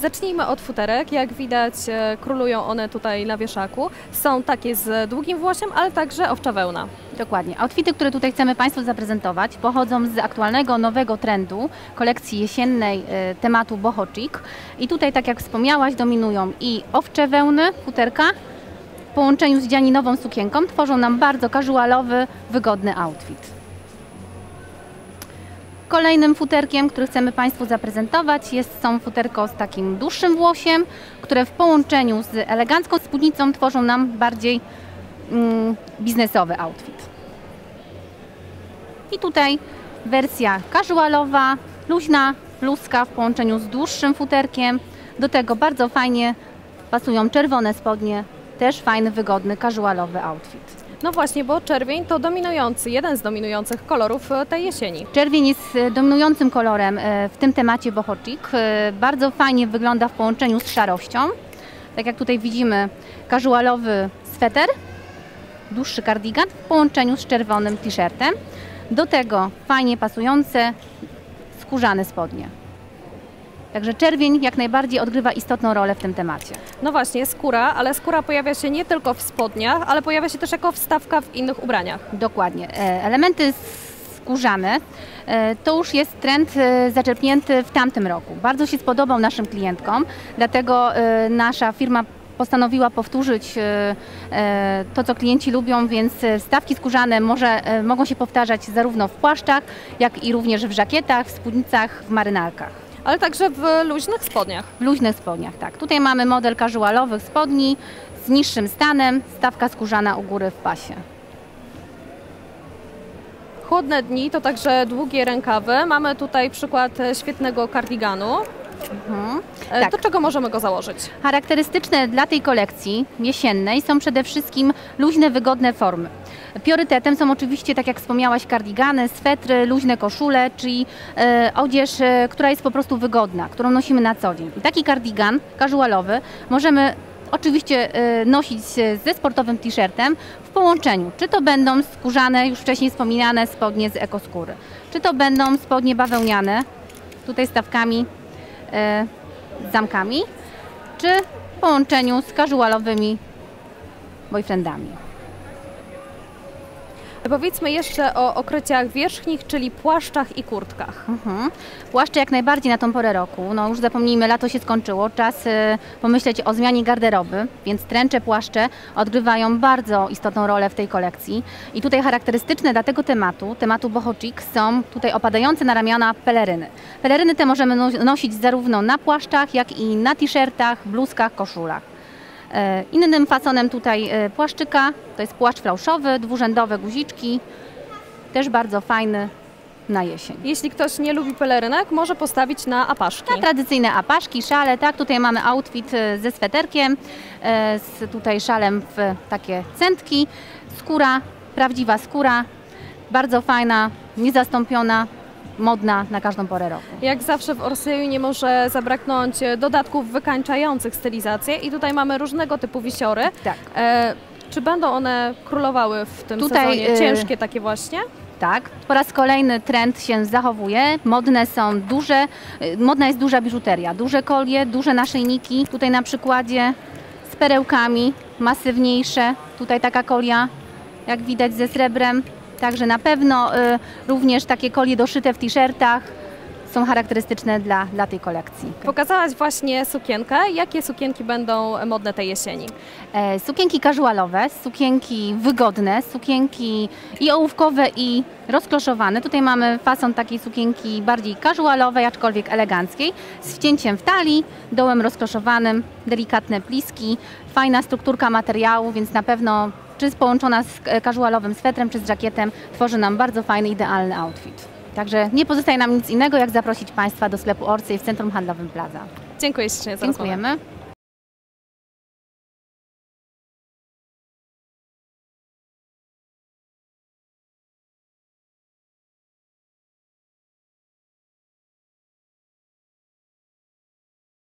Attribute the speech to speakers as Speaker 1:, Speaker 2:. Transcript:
Speaker 1: Zacznijmy od futerek. Jak widać, królują one tutaj na wieszaku. Są takie z długim włosiem, ale także owcza wełna.
Speaker 2: Dokładnie. Outfity, które tutaj chcemy Państwu zaprezentować, pochodzą z aktualnego, nowego trendu kolekcji jesiennej tematu boho chic. I tutaj, tak jak wspomniałaś, dominują i owcze wełny, futerka, w połączeniu z dzianinową sukienką tworzą nam bardzo casualowy, wygodny outfit. Kolejnym futerkiem, który chcemy Państwu zaprezentować, są futerko z takim dłuższym włosiem, które w połączeniu z elegancką spódnicą tworzą nam bardziej biznesowy outfit. I tutaj wersja casualowa, luźna bluzka w połączeniu z dłuższym futerkiem. Do tego bardzo fajnie pasują czerwone spodnie, też fajny, wygodny, casualowy outfit.
Speaker 1: No właśnie, bo czerwień to jeden z dominujących kolorów tej jesieni.
Speaker 2: Czerwień jest dominującym kolorem w tym temacie boho chic. Bardzo fajnie wygląda w połączeniu z szarością. Tak jak tutaj widzimy, casualowy sweter, dłuższy kardigan w połączeniu z czerwonym t-shirtem. Do tego fajnie pasujące skórzane spodnie. Także czerwień jak najbardziej odgrywa istotną rolę w tym temacie.
Speaker 1: No właśnie, skóra, ale skóra pojawia się nie tylko w spodniach, ale pojawia się też jako wstawka w innych ubraniach.
Speaker 2: Dokładnie. Elementy skórzane to już jest trend zaczerpnięty w tamtym roku. Bardzo się spodobał naszym klientkom, dlatego nasza firma postanowiła powtórzyć to, co klienci lubią, więc wstawki skórzane mogą się powtarzać zarówno w płaszczach, jak i również w żakietach, w spódnicach, w marynarkach.
Speaker 1: Ale także w luźnych spodniach.
Speaker 2: W luźnych spodniach, tak. Tutaj mamy model casualowych spodni z niższym stanem, wstawka skórzana u góry w pasie.
Speaker 1: Chłodne dni to także długie rękawy. Mamy tutaj przykład świetnego kardiganu.
Speaker 2: Tak.
Speaker 1: Do czego możemy go założyć?
Speaker 2: Charakterystyczne dla tej kolekcji jesiennej są przede wszystkim luźne, wygodne formy. Priorytetem są oczywiście, tak jak wspomniałaś, kardigany, swetry, luźne koszule, czyli odzież, która jest po prostu wygodna, którą nosimy na co dzień. I taki kardigan casualowy możemy oczywiście nosić ze sportowym t-shirtem w połączeniu. Czy to będą skórzane, już wcześniej wspominane spodnie z ekoskóry, czy to będą spodnie bawełniane, tutaj z stawkami, z zamkami, czy w połączeniu z casualowymi boyfriendami.
Speaker 1: Powiedzmy jeszcze o okryciach wierzchnich, czyli płaszczach i kurtkach.
Speaker 2: Płaszcze jak najbardziej na tą porę roku. No już zapomnijmy, lato się skończyło, czas pomyśleć o zmianie garderoby, więc tręcze, płaszcze odgrywają bardzo istotną rolę w tej kolekcji. I tutaj charakterystyczne dla tego tematu boho chic, są tutaj opadające na ramiona peleryny. Peleryny te możemy nosić zarówno na płaszczach, jak i na t-shirtach, bluzkach, koszulach. Innym fasonem tutaj płaszczyka to jest płaszcz flauszowy, dwurzędowe guziczki, też bardzo fajny na jesień.
Speaker 1: Jeśli ktoś nie lubi pelerynek, może postawić na apaszki.
Speaker 2: Na tradycyjne apaszki, szale, tak, tutaj mamy outfit ze sweterkiem, z tutaj szalem w takie centki, skóra, prawdziwa skóra, bardzo fajna, niezastąpiona, modna na każdą porę roku.
Speaker 1: Jak zawsze w Orsaju nie może zabraknąć dodatków wykańczających stylizację i tutaj mamy różnego typu wisiory.
Speaker 2: Tak.
Speaker 1: Czy będą one królowały w tym sezonie? Ciężkie takie właśnie?
Speaker 2: Tak, po raz kolejny trend się zachowuje. Modna jest duża biżuteria, duże kolie, duże naszyjniki. Tutaj na przykładzie z perełkami, masywniejsze. Tutaj taka kolia, jak widać, ze srebrem. Także na pewno również takie kolie doszyte w t-shirtach są charakterystyczne dla tej kolekcji.
Speaker 1: Pokazałaś właśnie sukienkę. Jakie sukienki będą modne tej jesieni?
Speaker 2: Sukienki casualowe, sukienki wygodne, sukienki i ołówkowe, i rozkloszowane. Tutaj mamy fason takiej sukienki bardziej casualowej, aczkolwiek eleganckiej, z wcięciem w talii, dołem rozkloszowanym, delikatne pliski, fajna strukturka materiału, więc na pewno czy połączona z casualowym swetrem, czy z żakietem, tworzy nam bardzo fajny, idealny outfit. Także nie pozostaje nam nic innego, jak zaprosić Państwa do sklepu Orsay w Centrum Handlowym Plaza.
Speaker 1: Dziękuję ślicznie za rozmowę.
Speaker 2: Dziękujemy.